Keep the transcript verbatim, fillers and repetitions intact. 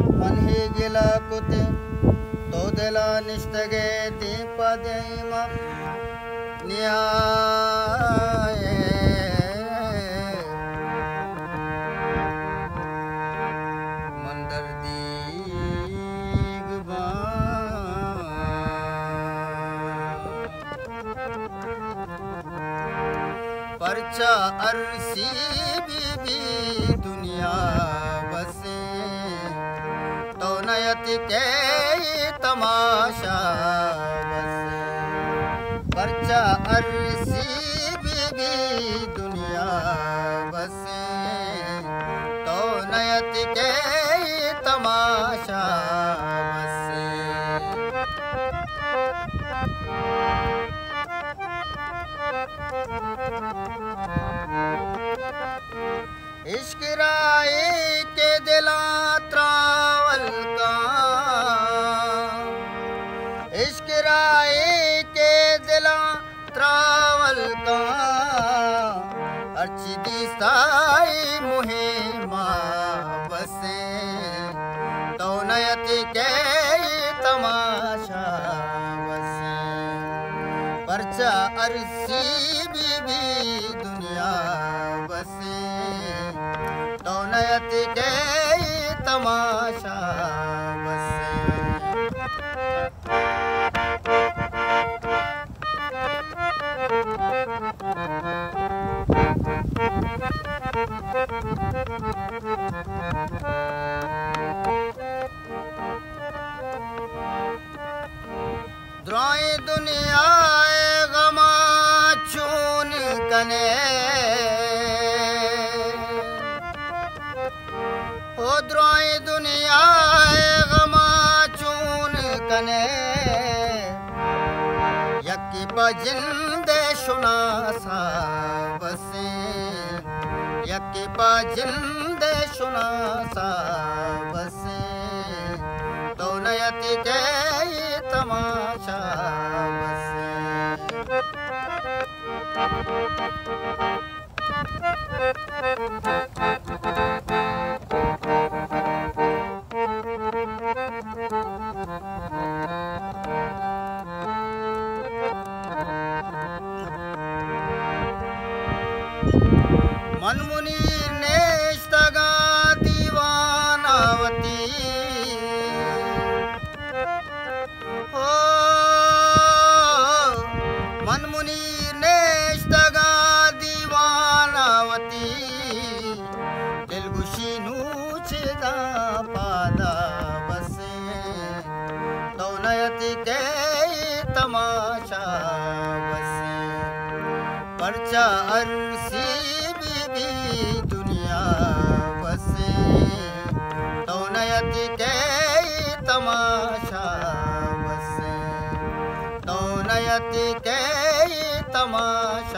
मन ಹೀಗಿಲ ಕುತೆ ತೋದೆಲ ನಿಷ್ಠಗೆ ದೀಪದೈಮ ನ್ಯಾಯ ಮಂದರ್ದಿ ಗುಬಾ परचा अरसी बीबी दुनिया बसे तो नयति के तमाशा बसे परचा अरसी बीबी दुनिया बसे तो नयति के तमाशा बसे इश्क राय के दिला त्रावल का इश्क राय के दिला त्रावल का अच्छी दिसाई मुहे माँ बसे तो नयति के तमाशा बसे परचा अरसी बीबी दुनिया बसे तो नयति के तमाशा बसे द्रोई दुनिया गमा चून कने ओ द्रोई दुनिया गमा चून कने यकी बजिंदे शुना सा बसे यकी बजिंदे शुना सा बसे तो नयति के तमाशा बसे मन मुनीर नेस्तगा दीवानावती हो मन मुनीर नेस्तगा दीवानावती तेलुगुशी नूचेगा पादा बसे तो नयति के तमाशा बसे परचा अरसी बीबी दुनिया बसे तो नयति के तमाशा बसे तो नयति के तमाशा